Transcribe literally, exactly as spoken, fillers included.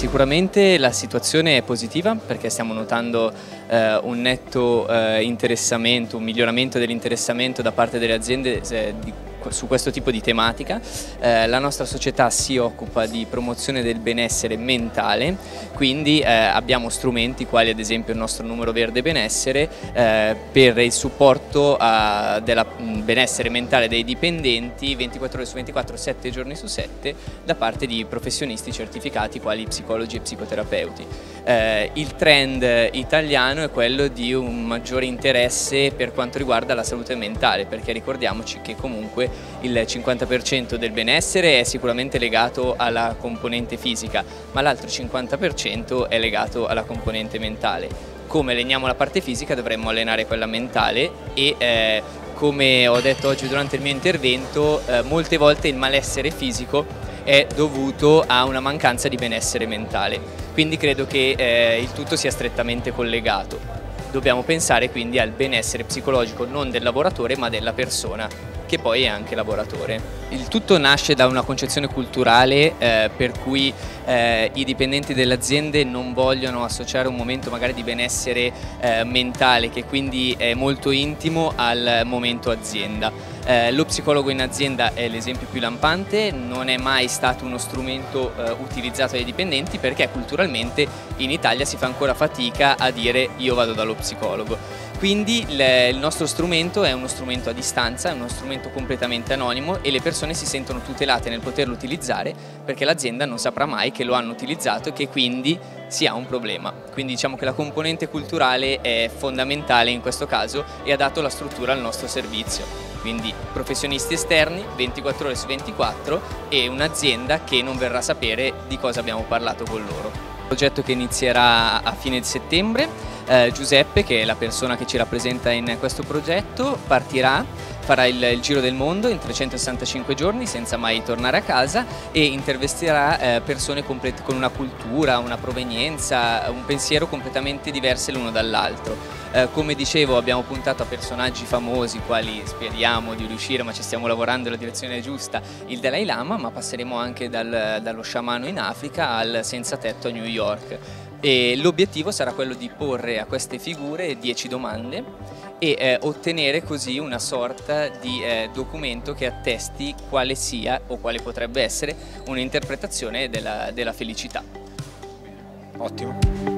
sicuramente la situazione è positiva perché stiamo notando eh, un netto eh, interessamento, un miglioramento dell'interessamento da parte delle aziende eh, di, su questo tipo di tematica. Eh, la nostra società si occupa di promozione del benessere mentale, quindi eh, abbiamo strumenti quali ad esempio il nostro numero verde benessere eh, per il supporto a, del benessere mentale dei dipendenti ventiquattro ore su ventiquattro, sette giorni su sette da parte di professionisti certificati quali psicologi e psicoterapeuti. Eh, il trend italiano è quello di un maggiore interesse per quanto riguarda la salute mentale, perché ricordiamoci che comunque il cinquanta per cento del benessere è sicuramente legato alla componente fisica, ma l'altro cinquanta per cento è legato alla componente mentale. Come alleniamo la parte fisica dovremmo allenare quella mentale e eh, come ho detto oggi durante il mio intervento, eh, molte volte il malessere fisico è dovuto a una mancanza di benessere mentale, quindi credo che eh, il tutto sia strettamente collegato. Dobbiamo pensare quindi al benessere psicologico non del lavoratore ma della persona, che poi è anche lavoratore. Il tutto nasce da una concezione culturale eh, per cui eh, i dipendenti delle aziende non vogliono associare un momento magari di benessere eh, mentale, che quindi è molto intimo, al momento azienda. Eh, lo psicologo in azienda è l'esempio più lampante, non è mai stato uno strumento eh, utilizzato dai dipendenti perché culturalmente in Italia si fa ancora fatica a dire io vado dallo psicologo. Quindi il nostro strumento è uno strumento a distanza, è uno strumento completamente anonimo e le persone si sentono tutelate nel poterlo utilizzare perché l'azienda non saprà mai che lo hanno utilizzato e che quindi si ha un problema. Quindi diciamo che la componente culturale è fondamentale in questo caso e ha dato la struttura al nostro servizio. Quindi professionisti esterni ventiquattro ore su ventiquattro e un'azienda che non verrà a sapere di cosa abbiamo parlato con loro. Progetto che inizierà a fine settembre. Eh, Giuseppe, che è la persona che ci rappresenta in questo progetto, partirà, farà il, il giro del mondo in trecentosessantacinque giorni senza mai tornare a casa e intervisterà eh, persone con una cultura, una provenienza, un pensiero completamente diverse l'uno dall'altro. Eh, come dicevo, abbiamo puntato a personaggi famosi quali speriamo di riuscire, ma ci stiamo lavorando nella direzione giusta, il Dalai Lama, ma passeremo anche dal, dallo sciamano in Africa al senza tetto a New York. E l'obiettivo sarà quello di porre a queste figure dieci domande e eh, ottenere così una sorta di eh, documento che attesti quale sia o quale potrebbe essere un'interpretazione della, della felicità. Ottimo.